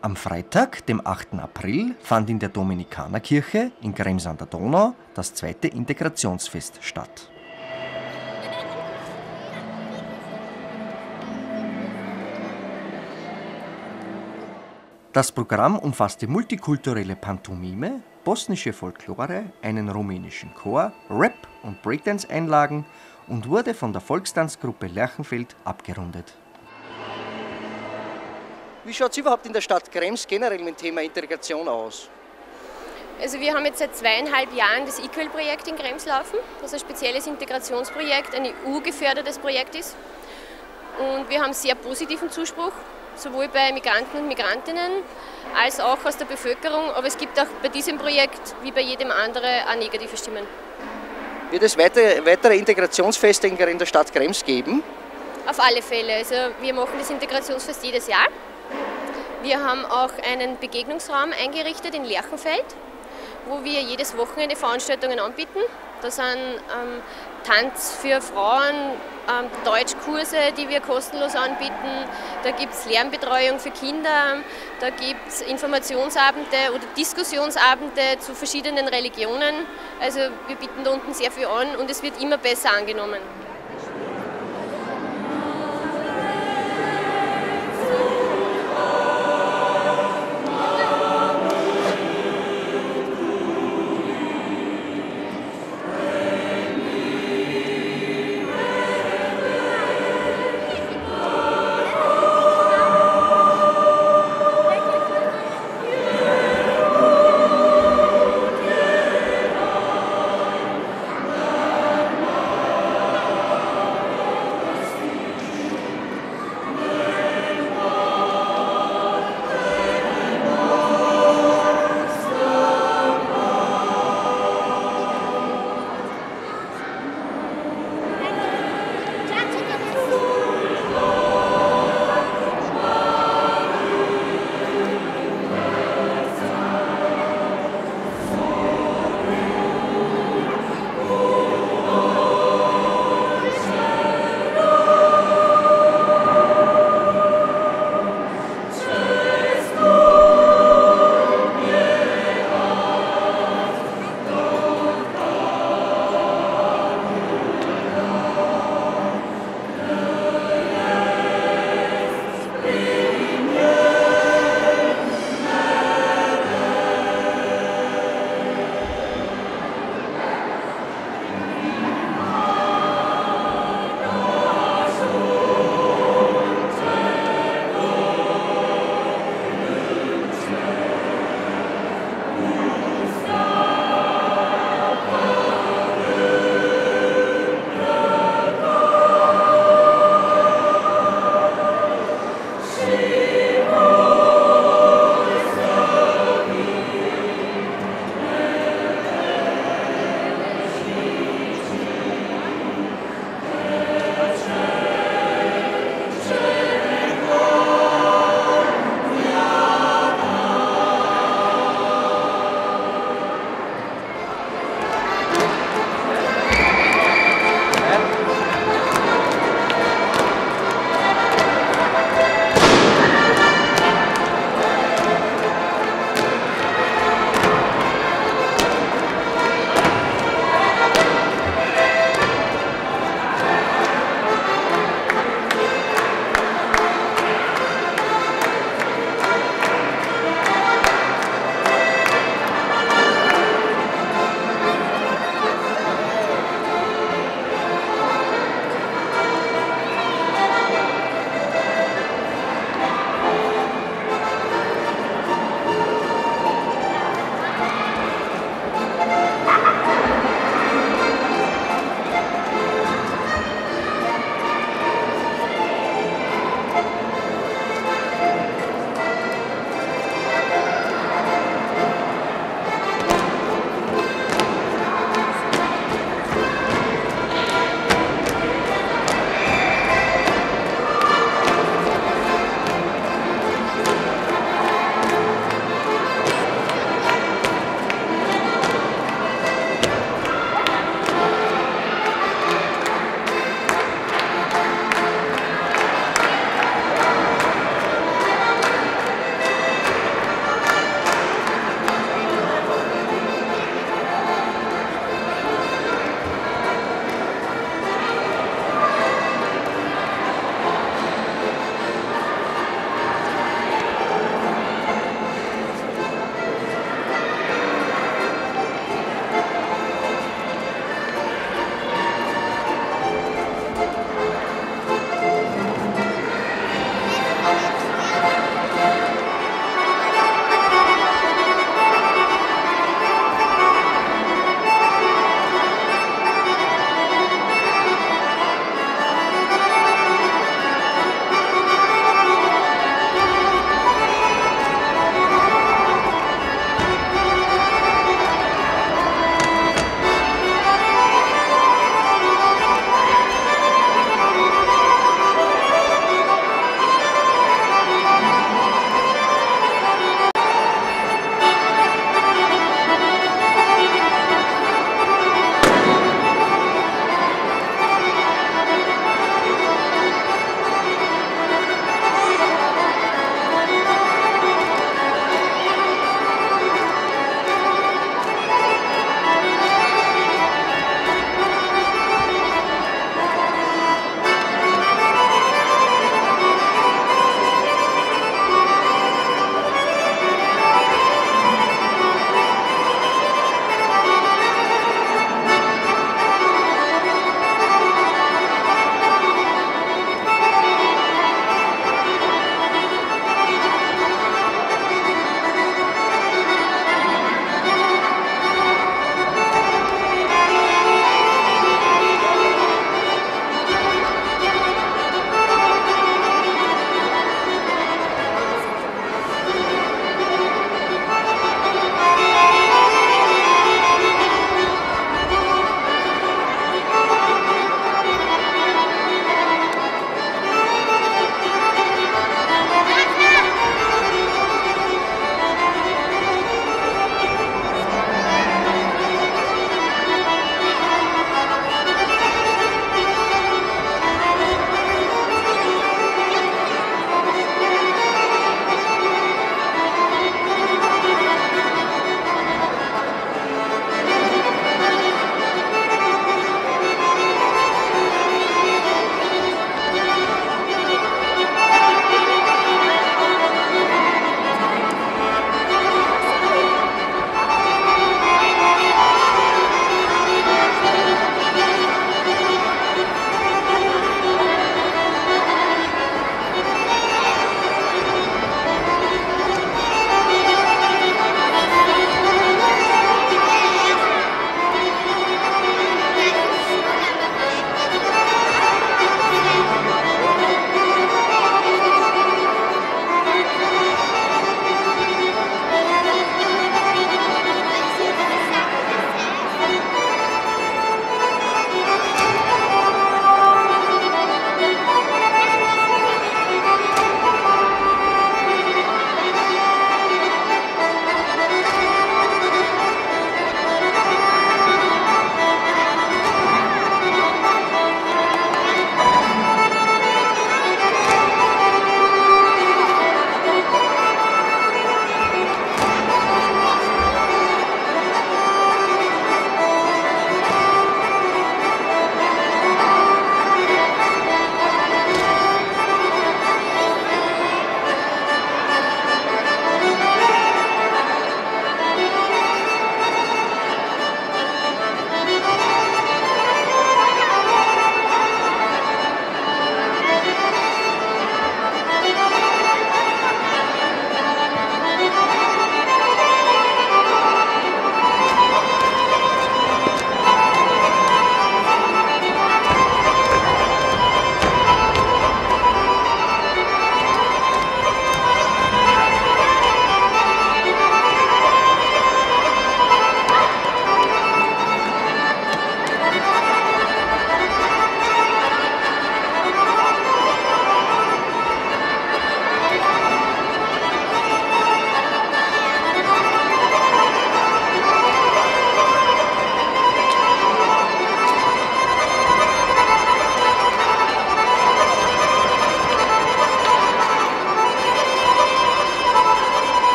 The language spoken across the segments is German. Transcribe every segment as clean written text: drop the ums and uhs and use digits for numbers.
Am Freitag, dem 8. April, fand in der Dominikanerkirche in Krems an der Donau das zweite Integrationsfest statt. Das Programm umfasste multikulturelle Pantomime, bosnische Folklore, einen rumänischen Chor, Rap- und Breakdance-Einlagen und wurde von der Volkstanzgruppe Lerchenfeld abgerundet. Wie schaut es überhaupt in der Stadt Krems generell mit dem Thema Integration aus? Also wir haben jetzt seit 2,5 Jahren das Equal-Projekt in Krems laufen, das ein spezielles Integrationsprojekt, ein EU-gefördertes Projekt ist. Und wir haben sehr positiven Zuspruch, sowohl bei Migranten und Migrantinnen als auch aus der Bevölkerung. Aber es gibt auch bei diesem Projekt, wie bei jedem anderen, auch negative Stimmen. Wird es weitere Integrationsfeste in der Stadt Krems geben? Auf alle Fälle. Also wir machen das Integrationsfest jedes Jahr. Wir haben auch einen Begegnungsraum eingerichtet in Lerchenfeld, wo wir jedes Wochenende Veranstaltungen anbieten. Da sind Tanz für Frauen, Deutschkurse, die wir kostenlos anbieten. Da gibt es Lernbetreuung für Kinder, da gibt es Informationsabende oder Diskussionsabende zu verschiedenen Religionen. Also wir bieten da unten sehr viel an und es wird immer besser angenommen.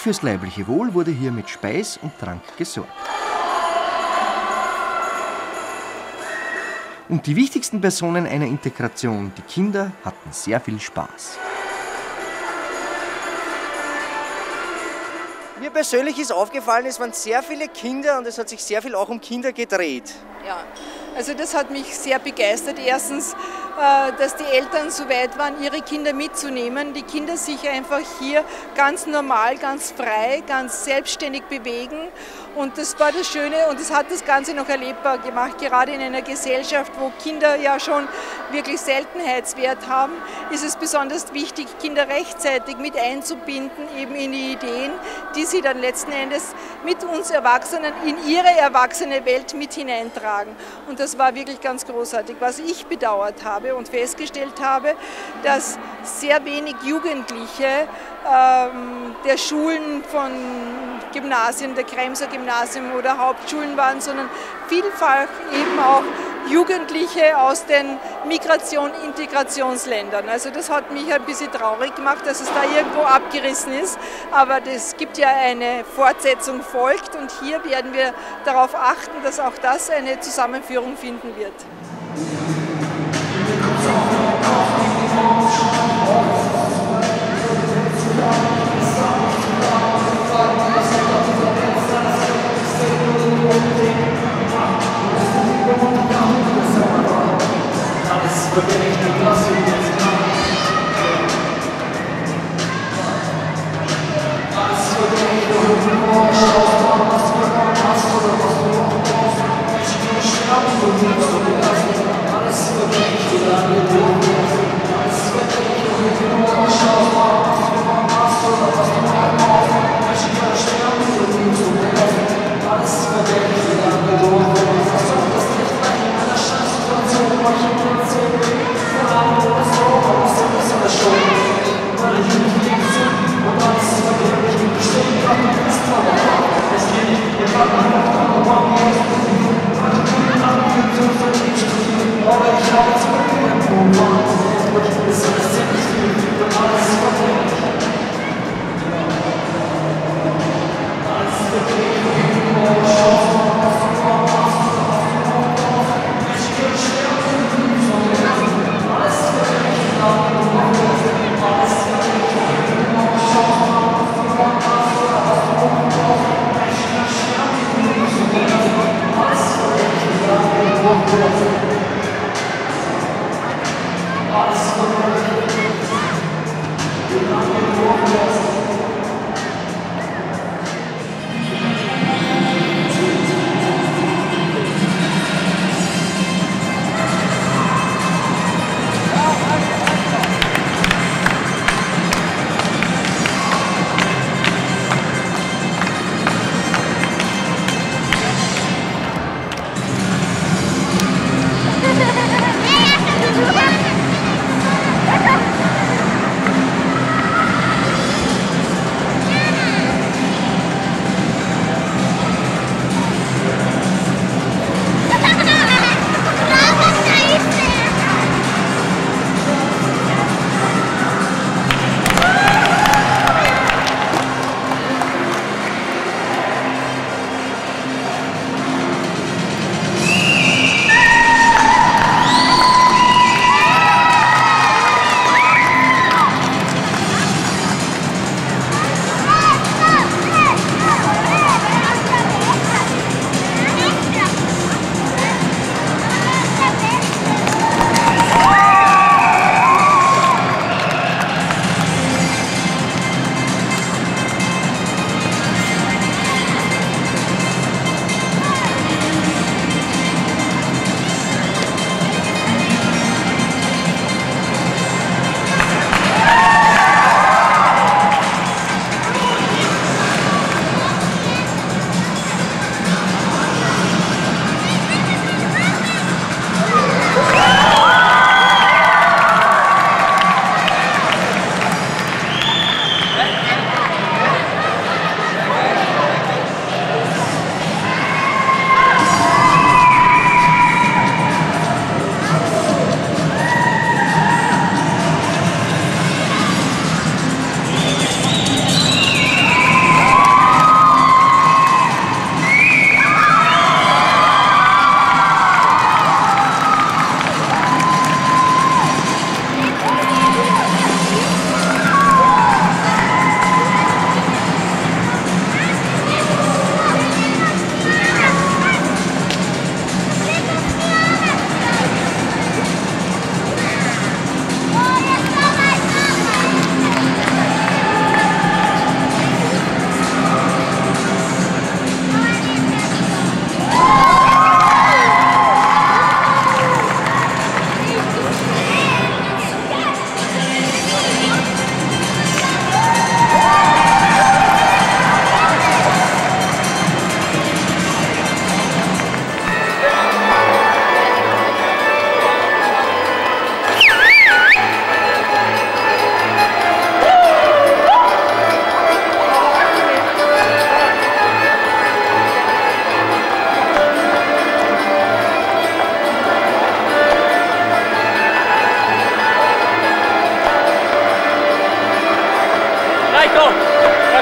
fürs leibliche Wohl wurde hier mit Speis und Trank gesorgt. Und die wichtigsten Personen einer Integration, die Kinder, hatten sehr viel Spaß. Mir persönlich ist aufgefallen, es waren sehr viele Kinder und es hat sich sehr viel auch um Kinder gedreht. Ja, also das hat mich sehr begeistert. Erstens, dass die Eltern so weit waren, ihre Kinder mitzunehmen. Die Kinder sich einfach hier ganz normal, ganz frei, ganz selbstständig bewegen. Und das war das Schöne und es hat das Ganze noch erlebbar gemacht. Gerade in einer Gesellschaft, wo Kinder ja schon wirklich Seltenheitswert haben, ist es besonders wichtig, Kinder rechtzeitig mit einzubinden, eben in die Ideen, die sie dann letzten Endes mit uns Erwachsenen in ihre erwachsene Welt mit hineintragen. Und das war wirklich ganz großartig. Was ich bedauert habe und festgestellt habe, dass sehr wenig Jugendliche der Schulen von Gymnasien, der Kremser Gymnasium oder Hauptschulen waren, sondern vielfach eben auch Jugendliche aus den Integrationsländern. Also das hat mich ein bisschen traurig gemacht, dass es da irgendwo abgerissen ist, aber es gibt ja eine Fortsetzung folgt und hier werden wir darauf achten, dass auch das eine Zusammenführung finden wird.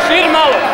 viermal.